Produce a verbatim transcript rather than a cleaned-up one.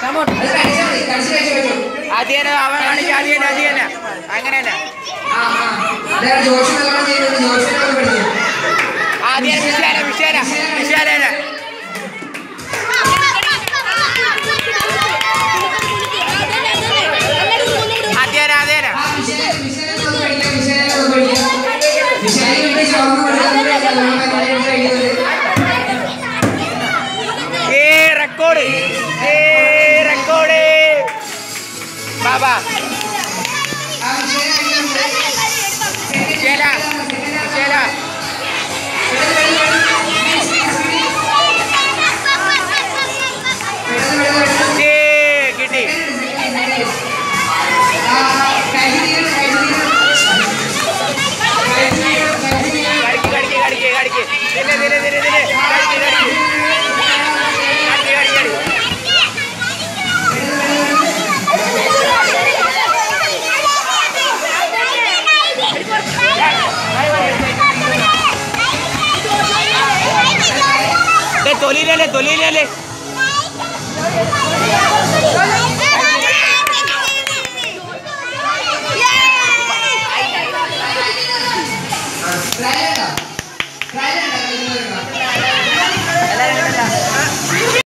ആദ്യം അവൻ കാണിച്ച ആദ്യം ആദ്യമല്ല അങ്ങനെയല്ല ആദ്യം വിശാല വിശാല വിശാലേന ആദ്യം അതേന ഏ റെക്കോർഡ് ഏ റെക്കോർഡ് ബാബാ വിശാല വിശാല കിട്ടി കടിക്ക് കടിക്ക് കടിക്ക് ദിനെ ദിനെ ദിനെ ദിനെ കടിക്ക് കടിക്ക് കടിക്ക് കടിക്ക് കടി തൊലിയിലല്ലേ തൊലിയിലല്ലേ